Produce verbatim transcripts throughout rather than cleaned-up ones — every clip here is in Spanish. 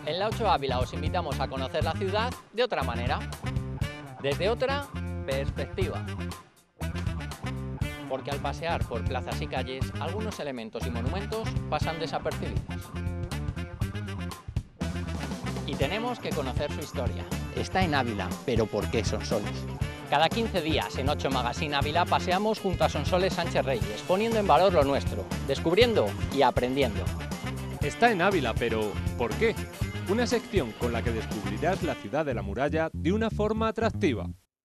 En la ocho Ávila os invitamos a conocer la ciudad de otra manera, desde otra perspectiva. Porque al pasear por plazas y calles, algunos elementos y monumentos pasan desapercibidos. Y tenemos que conocer su historia. Está en Ávila, pero ¿por qué Sonsoles? Cada quince días en ocho Magazine Ávila paseamos junto a Sonsoles Sánchez Reyes, poniendo en valor lo nuestro, descubriendo y aprendiendo. Está en Ávila, pero ¿por qué? Una sección con la que descubrirás la ciudad de la muralla de una forma atractiva.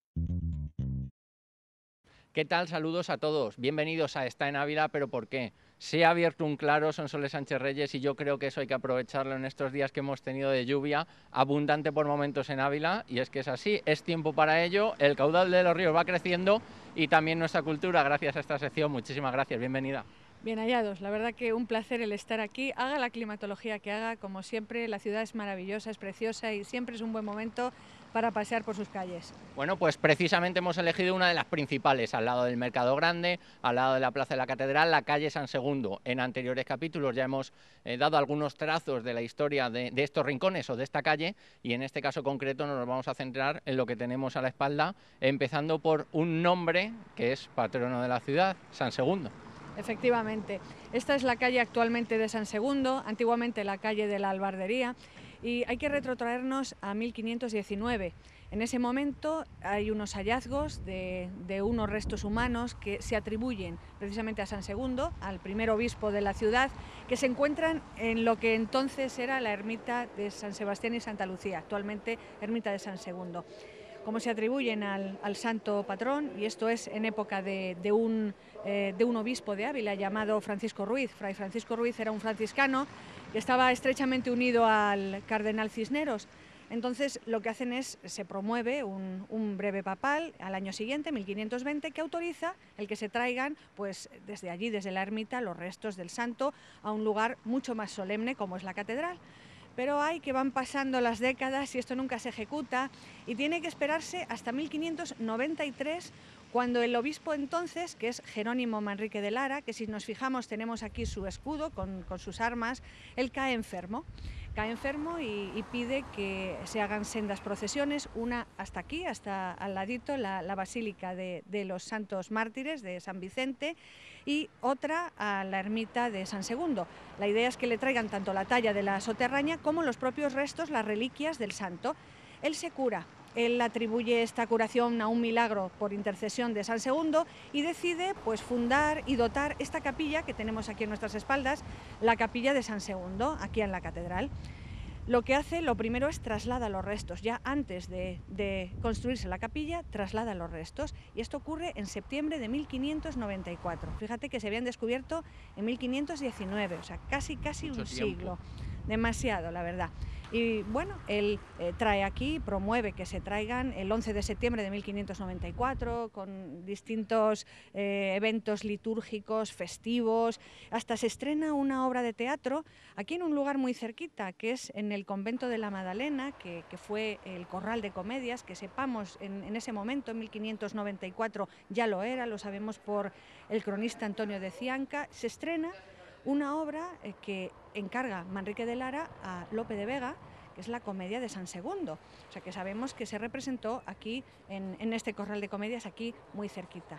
¿Qué tal? Saludos a todos. Bienvenidos a Está en Ávila, pero ¿por qué? Se ha abierto un claro, Sonsoles Sánchez Reyes, y yo creo que eso hay que aprovecharlo en estos días que hemos tenido de lluvia, abundante por momentos en Ávila, y es que es así, es tiempo para ello, el caudal de los ríos va creciendo y también nuestra cultura, gracias a esta sección. Muchísimas gracias, bienvenida. Bien hallados, la verdad que un placer el estar aquí, haga la climatología que haga, como siempre, la ciudad es maravillosa, es preciosa y siempre es un buen momento para pasear por sus calles. Bueno, pues precisamente hemos elegido una de las principales, al lado del Mercado Grande, al lado de la Plaza de la Catedral, la calle San Segundo. En anteriores capítulos ya hemos eh, dado algunos trazos de la historia de, de estos rincones o de esta calle, y en este caso concreto nos vamos a centrar en lo que tenemos a la espalda, empezando por un nombre que es patrono de la ciudad, San Segundo. Efectivamente, esta es la calle actualmente de San Segundo, antiguamente la calle de la Albardería, y hay que retrotraernos a mil quinientos diecinueve. En ese momento hay unos hallazgos de, de unos restos humanos que se atribuyen precisamente a San Segundo, al primer obispo de la ciudad, que se encuentran en lo que entonces era la ermita de San Sebastián y Santa Lucía, actualmente ermita de San Segundo. Como se atribuyen al, al santo patrón, y esto es en época de, de, un, eh, de un obispo de Ávila llamado Francisco Ruiz. Fray Francisco Ruiz era un franciscano que estaba estrechamente unido al cardenal Cisneros. Entonces lo que hacen es, se promueve un, un breve papal al año siguiente, mil quinientos veinte, que autoriza el que se traigan pues, desde allí, desde la ermita, los restos del santo a un lugar mucho más solemne como es la catedral. Pero hay que van pasando las décadas y esto nunca se ejecuta, y tiene que esperarse hasta mil quinientos noventa y tres, cuando el obispo entonces, que es Jerónimo Manrique de Lara, que si nos fijamos tenemos aquí su escudo con, con sus armas, él cae enfermo. Cae enfermo y, y pide que se hagan sendas procesiones, una hasta aquí, hasta al ladito, la, la Basílica de, de los Santos Mártires de San Vicente, y otra a la ermita de San Segundo. La idea es que le traigan tanto la talla de la soterraña como los propios restos, las reliquias del santo. Él se cura. Él atribuye esta curación a un milagro por intercesión de San Segundo y decide pues, fundar y dotar esta capilla que tenemos aquí en nuestras espaldas, la capilla de San Segundo, aquí en la catedral. Lo que hace, lo primero es traslada los restos, ya antes de, de construirse la capilla, traslada los restos, y esto ocurre en septiembre de mil quinientos noventa y cuatro. Fíjate que se habían descubierto en mil quinientos diecinueve, o sea, casi, casi Mucho un tiempo. siglo. Demasiado, la verdad. Y bueno, él eh, trae aquí, promueve que se traigan el once de septiembre de mil quinientos noventa y cuatro, con distintos eh, eventos litúrgicos, festivos, hasta se estrena una obra de teatro aquí en un lugar muy cerquita, que es en el convento de la Madalena, que, que fue el corral de comedias, que sepamos en, en ese momento, en mil quinientos noventa y cuatro ya lo era, lo sabemos por el cronista Antonio de Cianca. Se estrena una obra eh, que encarga Manrique de Lara a Lope de Vega, que es la comedia de San Segundo. O sea que sabemos que se representó aquí, en, en este corral de comedias, aquí muy cerquita.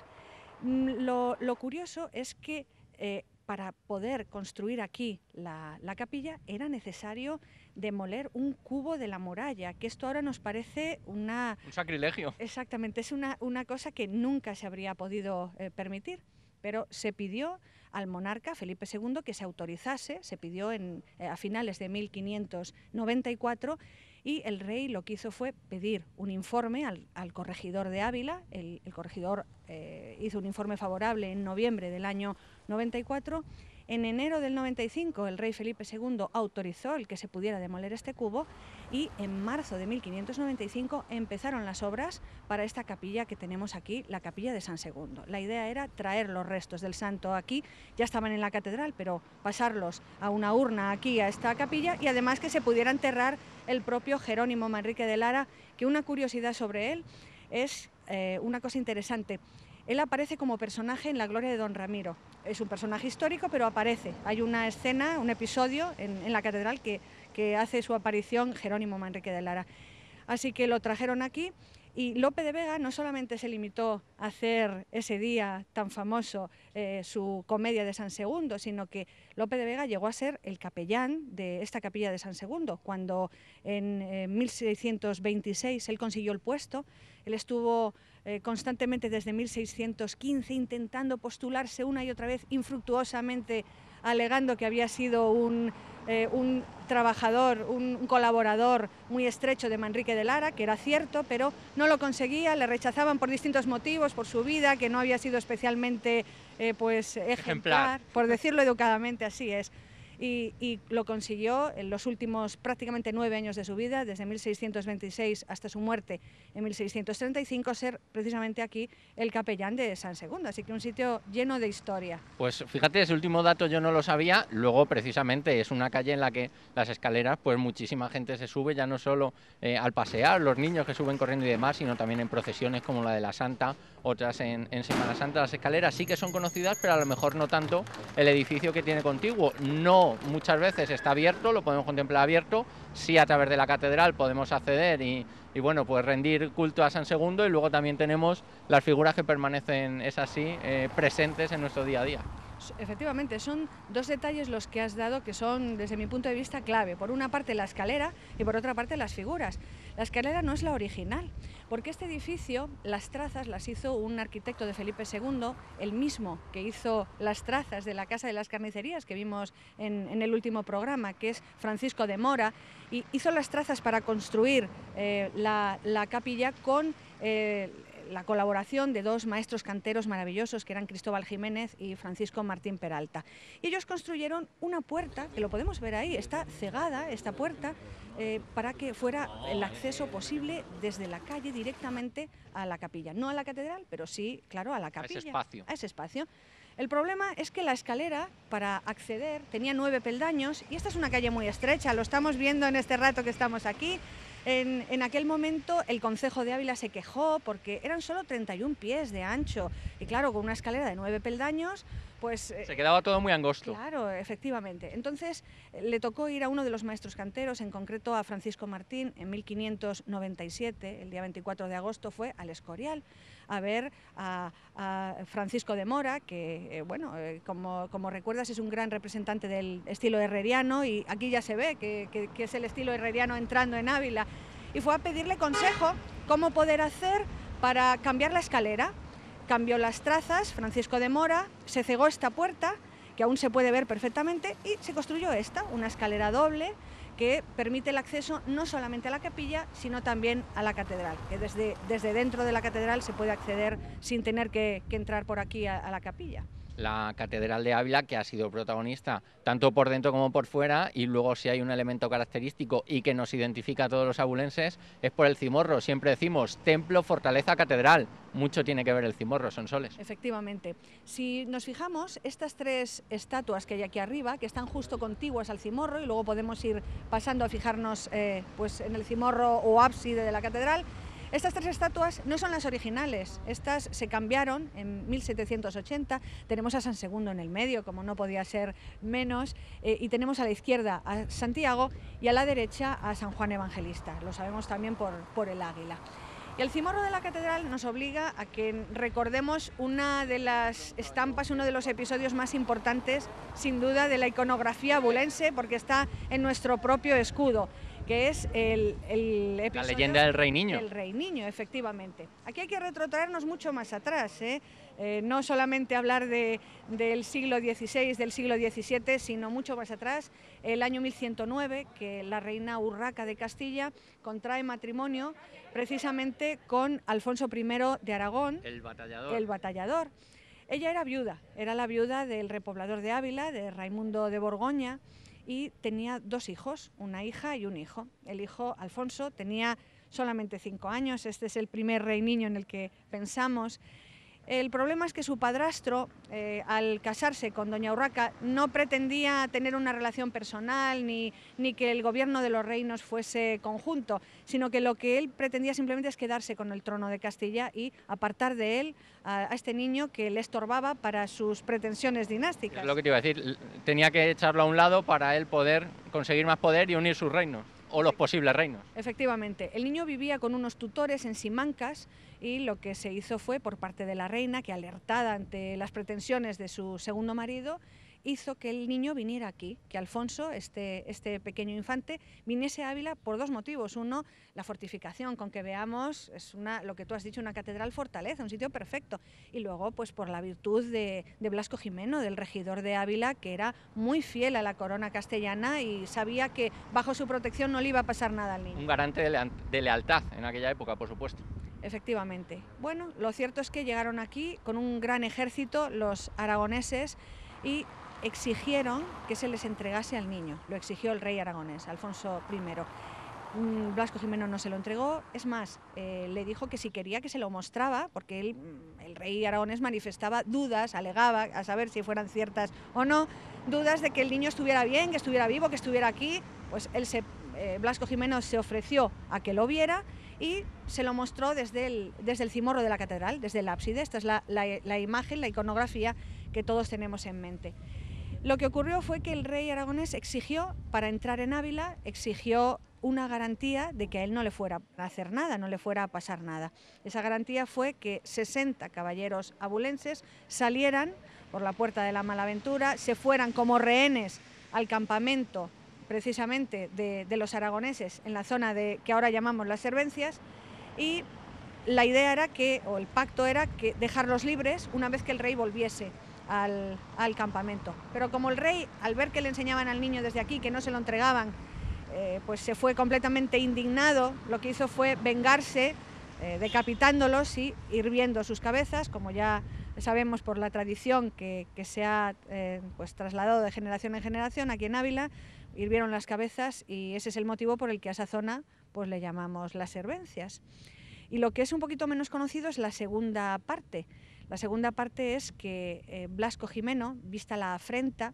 Lo, lo curioso es que eh, para poder construir aquí la, la capilla era necesario demoler un cubo de la muralla, que esto ahora nos parece una... Un sacrilegio. Exactamente, es una, una cosa que nunca se habría podido eh, permitir. Pero se pidió al monarca Felipe segundo que se autorizase, se pidió en, eh, a finales de mil quinientos noventa y cuatro, y el rey lo que hizo fue pedir un informe al, al corregidor de Ávila. El, el corregidor eh, hizo un informe favorable en noviembre del año noventa y cuatro. En enero del noventa y cinco el rey Felipe segundo autorizó el que se pudiera demoler este cubo, y en marzo de mil quinientos noventa y cinco empezaron las obras para esta capilla que tenemos aquí, la capilla de San Segundo. La idea era traer los restos del santo aquí, ya estaban en la catedral, pero pasarlos a una urna aquí a esta capilla, y además que se pudiera enterrar el propio Jerónimo Manrique de Lara, que una curiosidad sobre él es eh, una cosa interesante. Él aparece como personaje en La Gloria de Don Ramiro. Es un personaje histórico, pero aparece. Hay una escena, un episodio en, en la catedral que, que hace su aparición Jerónimo Manrique de Lara. Así que lo trajeron aquí. Y Lope de Vega no solamente se limitó a hacer ese día tan famoso eh, su comedia de San Segundo, sino que Lope de Vega llegó a ser el capellán de esta capilla de San Segundo. Cuando en eh, mil seiscientos veintiséis él consiguió el puesto, él estuvo eh, constantemente desde mil seiscientos quince intentando postularse una y otra vez infructuosamente, alegando que había sido un, eh, un trabajador, un, un colaborador muy estrecho de Manrique de Lara, que era cierto, pero no lo conseguía, le rechazaban por distintos motivos, por su vida, que no había sido especialmente eh, pues, ejemplar, ejemplar, por decirlo educadamente, así es. Y, y lo consiguió en los últimos prácticamente nueve años de su vida, desde mil seiscientos veintiséis hasta su muerte en mil seiscientos treinta y cinco, ser precisamente aquí el capellán de San Segundo, así que un sitio lleno de historia. Pues fíjate, ese último dato yo no lo sabía, luego precisamente es una calle en la que las escaleras, pues muchísima gente se sube, ya no solo eh, al pasear, los niños que suben corriendo y demás, sino también en procesiones como la de la Santa, otras en, en Semana Santa. Las escaleras sí que son conocidas, pero a lo mejor no tanto el edificio que tiene contiguo. No muchas veces está abierto, lo podemos contemplar abierto, sí a través de la catedral podemos acceder y, y bueno, pues rendir culto a San Segundo, y luego también tenemos las figuras que permanecen, es así, eh, presentes en nuestro día a día. Efectivamente, son dos detalles los que has dado que son, desde mi punto de vista, clave. Por una parte la escalera y por otra parte las figuras. La escalera no es la original, porque este edificio, las trazas las hizo un arquitecto de Felipe segundo, el mismo que hizo las trazas de la Casa de las Carnicerías que vimos en, en el último programa, que es Francisco de Mora, y hizo las trazas para construir eh, la, la capilla con Eh, la colaboración de dos maestros canteros maravillosos que eran Cristóbal Jiménez y Francisco Martín Peralta. Y ellos construyeron una puerta, que lo podemos ver ahí, está cegada esta puerta, eh, para que fuera el acceso posible desde la calle directamente a la capilla. No a la catedral, pero sí, claro, a la capilla. A ese espacio. A ese espacio. El problema es que la escalera para acceder tenía nueve peldaños y esta es una calle muy estrecha, lo estamos viendo en este rato que estamos aquí. En, en aquel momento el concejo de Ávila se quejó porque eran solo treinta y un pies de ancho y claro, con una escalera de nueve peldaños, pues... Se quedaba todo muy angosto. Claro, efectivamente. Entonces le tocó ir a uno de los maestros canteros, en concreto a Francisco Martín, en mil quinientos noventa y siete, el día veinticuatro de agosto, fue al Escorial a ver a, a Francisco de Mora, que, eh, bueno, eh, como, como recuerdas es un gran representante del estilo herreriano y aquí ya se ve que, que, que es el estilo herreriano entrando en Ávila, y fue a pedirle consejo cómo poder hacer para cambiar la escalera. Cambió las trazas, Francisco de Mora, se cegó esta puerta, que aún se puede ver perfectamente, y se construyó esta, una escalera doble, que permite el acceso no solamente a la capilla, sino también a la catedral, que desde, desde dentro de la catedral se puede acceder sin tener que, que entrar por aquí a, a la capilla. La Catedral de Ávila, que ha sido protagonista tanto por dentro como por fuera, y luego si hay un elemento característico y que nos identifica a todos los abulenses es por el cimorro. Siempre decimos templo, fortaleza, catedral. Mucho tiene que ver el cimorro, Sonsoles. Efectivamente. Si nos fijamos, estas tres estatuas que hay aquí arriba, que están justo contiguas al cimorro, y luego podemos ir pasando a fijarnos eh, pues en el cimorro o ábside de la catedral. Estas tres estatuas no son las originales, estas se cambiaron en mil setecientos ochenta, tenemos a San Segundo en el medio, como no podía ser menos, eh, y tenemos a la izquierda a Santiago y a la derecha a San Juan Evangelista, lo sabemos también por, por el águila. Y el cimorro de la catedral nos obliga a que recordemos una de las estampas, uno de los episodios más importantes, sin duda, de la iconografía abulense, porque está en nuestro propio escudo, que es el, el episodio... La leyenda del Rey Niño. El Rey Niño, efectivamente. Aquí hay que retrotraernos mucho más atrás, ¿eh? Eh, no solamente hablar de, del siglo dieciséis, del siglo diecisiete, sino mucho más atrás, el año mil ciento nueve, que la reina Urraca de Castilla contrae matrimonio precisamente con Alfonso primero de Aragón, el batallador. el batallador. Ella era viuda, era la viuda del repoblador de Ávila, de Raimundo de Borgoña, y tenía dos hijos, una hija y un hijo. El hijo, Alfonso, tenía solamente cinco años, este es el primer rey niño en el que pensamos. El problema es que su padrastro, eh, al casarse con doña Urraca, no pretendía tener una relación personal ni, ni que el gobierno de los reinos fuese conjunto, sino que lo que él pretendía simplemente es quedarse con el trono de Castilla y apartar de él a, a este niño que le estorbaba para sus pretensiones dinásticas. Es lo que te iba a decir, tenía que echarlo a un lado para él poder conseguir más poder y unir sus reinos, o los posibles reinos. Efectivamente, el niño vivía con unos tutores en Simancas y lo que se hizo fue, por parte de la reina, que alertada ante las pretensiones de su segundo marido, hizo que el niño viniera aquí, que Alfonso, este, este pequeño infante, viniese a Ávila por dos motivos. Uno, la fortificación, con que veamos, es una, lo que tú has dicho, una catedral fortaleza, un sitio perfecto. Y luego, pues por la virtud de, de Blasco Jimeno, del regidor de Ávila, que era muy fiel a la corona castellana y sabía que bajo su protección no le iba a pasar nada al niño. Un garante de, lea de lealtad en aquella época, por supuesto. Efectivamente. Bueno, lo cierto es que llegaron aquí con un gran ejército los aragoneses y exigieron que se les entregase al niño. Lo exigió el rey aragonés, Alfonso primero. Blasco Jimeno no se lo entregó, es más, eh, le dijo que si quería que se lo mostraba, porque él, el rey aragonés manifestaba dudas, alegaba, a saber si fueran ciertas o no, dudas de que el niño estuviera bien, que estuviera vivo, que estuviera aquí. Pues él se, eh, Blasco Jimeno se ofreció a que lo viera y se lo mostró desde el, desde el cimorro de la catedral, desde el ábside. Esta es la, la, la imagen, la iconografía que todos tenemos en mente. Lo que ocurrió fue que el rey aragonés exigió, para entrar en Ávila, exigió una garantía de que a él no le fuera a hacer nada, no le fuera a pasar nada. Esa garantía fue que sesenta caballeros abulenses salieran por la puerta de la Malaventura, se fueran como rehenes al campamento precisamente de, de los aragoneses en la zona de, que ahora llamamos las Servencias, y la idea era que, o el pacto era que dejarlos libres una vez que el rey volviese Al, al campamento. Pero como el rey, al ver que le enseñaban al niño desde aquí, que no se lo entregaban, eh, pues se fue completamente indignado, lo que hizo fue vengarse, eh, decapitándolos y hirviendo sus cabezas, como ya sabemos por la tradición que, que se ha eh, pues trasladado de generación en generación aquí en Ávila. Hirvieron las cabezas y ese es el motivo por el que a esa zona pues le llamamos las Servencias. Y lo que es un poquito menos conocido es la segunda parte. La segunda parte es que eh, Blasco Jimeno, vista la afrenta,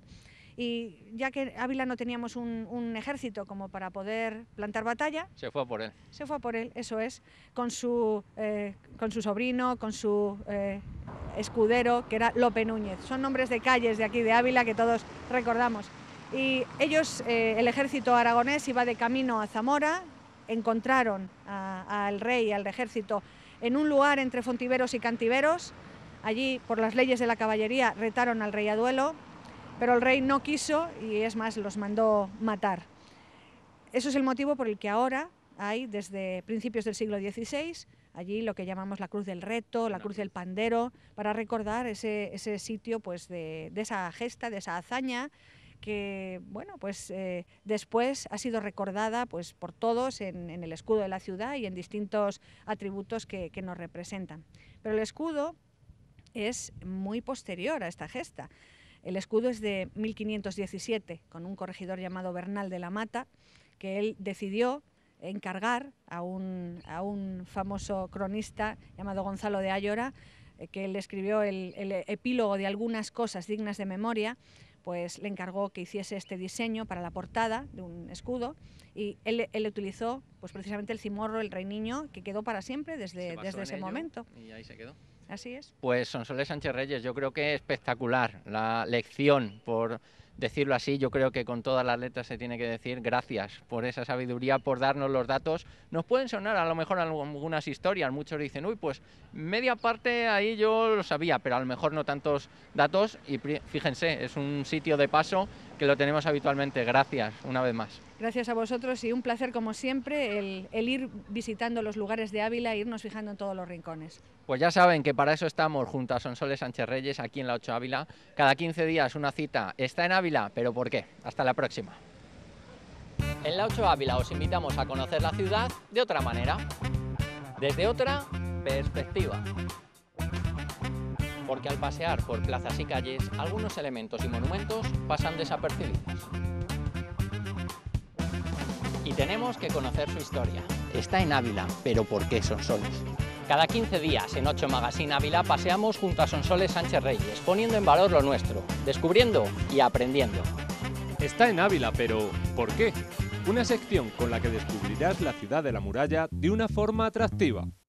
y ya que Ávila no teníamos un, un ejército como para poder plantar batalla, se fue a por él. Se fue a por él, eso es, con su, eh, con su sobrino, con su eh, escudero, que era Lope Núñez. Son nombres de calles de aquí de Ávila que todos recordamos. Y ellos, eh, el ejército aragonés, iba de camino a Zamora, encontraron al rey y al ejército en un lugar entre Fontiveros y Cantiveros. Allí, por las leyes de la caballería, retaron al rey a duelo, pero el rey no quiso y, es más, los mandó matar. Eso es el motivo por el que ahora hay, desde principios del siglo dieciséis, allí lo que llamamos la Cruz del Reto, la Cruz del Pandero, para recordar ese, ese sitio pues, de, de esa gesta, de esa hazaña, que bueno, pues, eh, después ha sido recordada pues, por todos en, en el escudo de la ciudad y en distintos atributos que, que nos representan. Pero el escudo es muy posterior a esta gesta. El escudo es de mil quinientos diecisiete, con un corregidor llamado Bernal de la Mata, que él decidió encargar a un, a un famoso cronista llamado Gonzalo de Ayora, eh, que él escribió el, el epílogo de algunas cosas dignas de memoria, pues le encargó que hiciese este diseño para la portada de un escudo, y él, él utilizó pues, precisamente el cimorro, el rey niño, que quedó para siempre desde, desde ese momento. Y ahí se quedó. Así es. Pues Sonsoles Sánchez Reyes, yo creo que es espectacular la lección, por decirlo así. Yo creo que con todas las letras se tiene que decir gracias por esa sabiduría, por darnos los datos. Nos pueden sonar a lo mejor algunas historias, muchos dicen, uy, pues media parte ahí yo lo sabía, pero a lo mejor no tantos datos, y fíjense, es un sitio de paso que lo tenemos habitualmente. Gracias, una vez más. Gracias a vosotros y un placer como siempre el, el ir visitando los lugares de Ávila e irnos fijando en todos los rincones. Pues ya saben que para eso estamos junto a Sonsoles Sánchez Reyes aquí en la ocho Ávila. Cada quince días una cita. Está en Ávila, pero ¿por qué? Hasta la próxima. En la ocho Ávila os invitamos a conocer la ciudad de otra manera, desde otra perspectiva. Porque al pasear por plazas y calles, algunos elementos y monumentos pasan desapercibidos. Y tenemos que conocer su historia. Está en Ávila, pero ¿por qué Sonsoles? Cada quince días en ocho Magazine Ávila paseamos junto a Sonsoles Sánchez Reyes, poniendo en valor lo nuestro, descubriendo y aprendiendo. Está en Ávila, pero ¿por qué? Una sección con la que descubrirás la ciudad de la muralla de una forma atractiva.